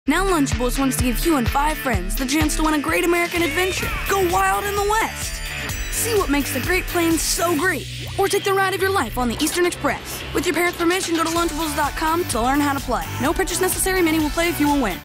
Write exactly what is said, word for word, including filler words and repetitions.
Now Lunchables wants to give you and five friends the chance to win a great American adventure. Go wild in the West. See what makes the Great Plains so great. Or take the ride of your life on the Eastern Express. With your parents' permission, go to Lunchables dot com to learn how to play. No purchase necessary. Many will play if you will win.